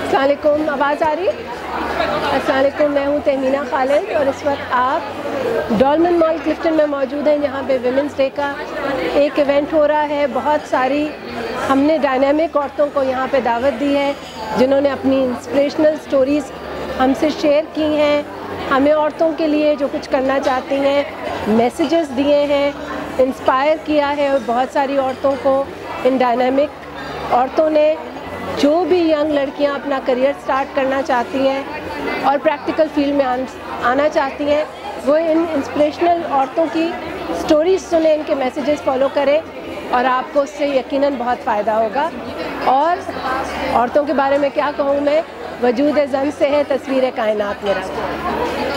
अस्सलाम वालेकुम, आवाज़ आ रही? अस्सलाम वालेकुम, मैं हूँ tahmina खालिद और इस वक्त आप डॉलमेन मॉल क्लिफ्टन में मौजूद हैं। यहाँ पे विमेंस डे का एक इवेंट हो रहा है। बहुत सारी हमने डायनामिक औरतों को यहाँ पे दावत दी है जिन्होंने अपनी इंस्पिरेशनल स्टोरीज़ हमसे शेयर की हैं, हमें औरतों के लिए जो कुछ करना चाहती हैं मैसेजेस दिए हैं, इंस्पायर किया है। और बहुत सारी औरतों को, इन डायनामिक औरतों ने, जो भी यंग लड़कियां अपना करियर स्टार्ट करना चाहती हैं और प्रैक्टिकल फील्ड में आना चाहती हैं, वो इन इंस्पिरेशनल औरतों की स्टोरीज सुने, इनके मैसेजेस फॉलो करें और आपको उससे यकीनन बहुत फ़ायदा होगा। और औरतों के बारे में क्या कहूँ मैं, वजूद ज़न से है तस्वीर कायनात मेरा।